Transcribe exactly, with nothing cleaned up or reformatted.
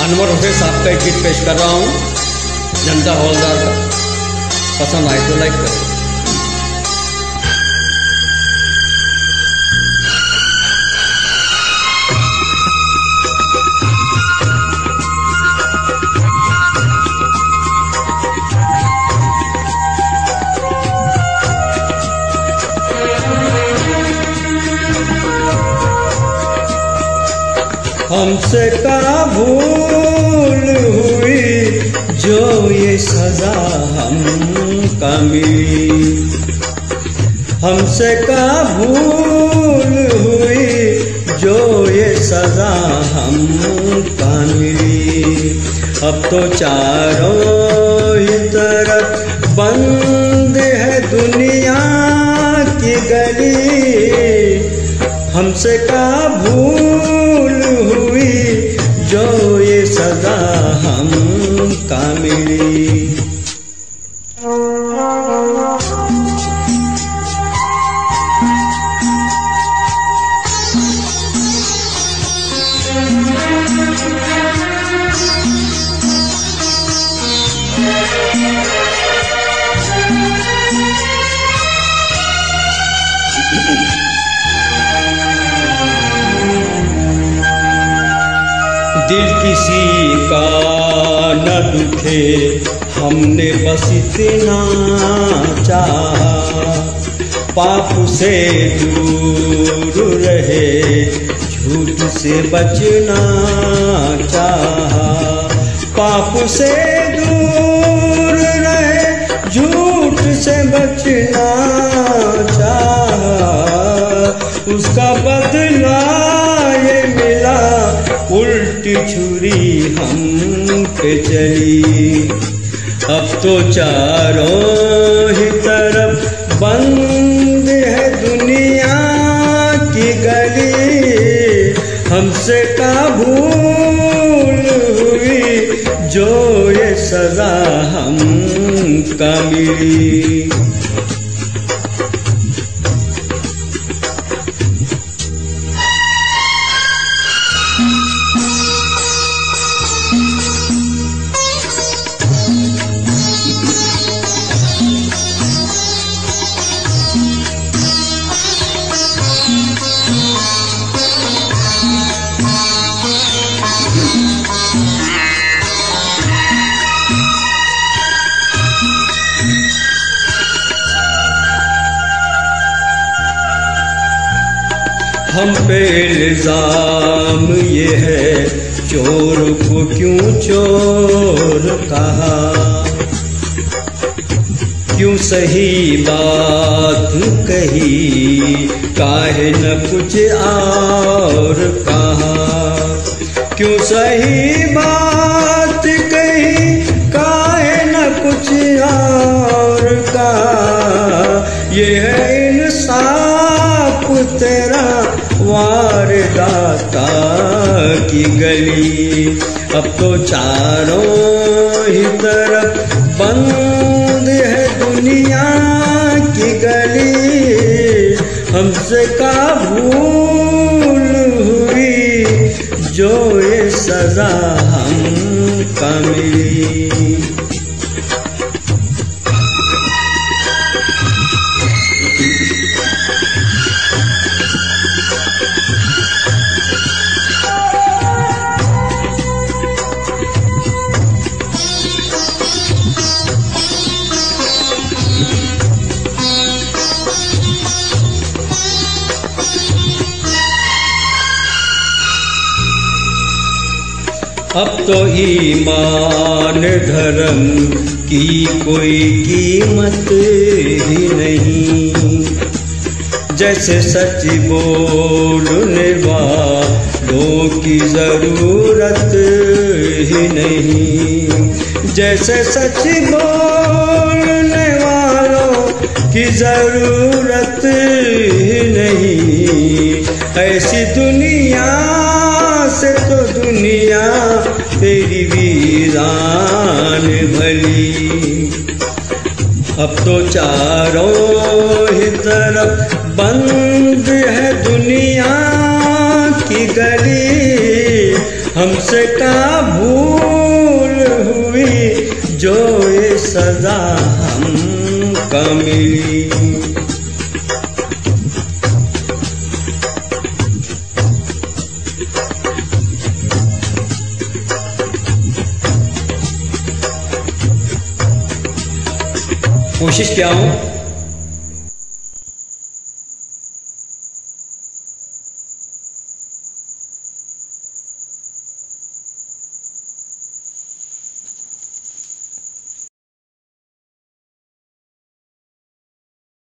अनवर हुसैन साहब का एक गीत पेश कर रहा हूँ, जनता हवलदार का। पसंद आए तो लाइक करें। हमसे का भूल हुई जो ये सजा हमका मिली, हमसे का भूल हुई जो ये सजा हमका मिली। अब तो चारों ही तरफ बंद है दुनिया की गली, हमसे का भूल हुई जो ये सजा हमका मिली। दिल किसी का न दुखे, हमने बस इतना चाहा, पाप से दूर रहे, झूठ से बचना चाहा, पाप से दूर रहे, झूठ से बचना चाहा। उसका बदला ये मिला, उल्टी छुरी हम पे चली। अब तो चारों ही तरफ बंद है दुनिया की गली, हमसे का भूल हुई जो ये सजा हमका मिली। हम पे इल्जाम ये है, चोर को क्यों चोर कहा, क्यों सही बात कही, काहे न कुछ और कहा, क्यों सही बात कही, काहे न कुछ और कहा। ये है इंसाफ तेरा वारदाता की गली। अब तो चारों ही तरफ बंद है दुनिया की गली, हमसे का भूल हुई जो ये सजा हमका मिली। अब तो ईमान धर्म की कोई कीमत ही नहीं, जैसे सच बोलने वालों की जरूरत ही नहीं, जैसे सच बोलने वालों की जरूरत ही नहीं। ऐसी दुनिया से तो दुनिया तेरी वीरान भली। अब तो चारों ही तरफ बंद है दुनिया की गली, हमसे का भूल हुई जो ये सजा हमका मिली। कोशिश क्या हूं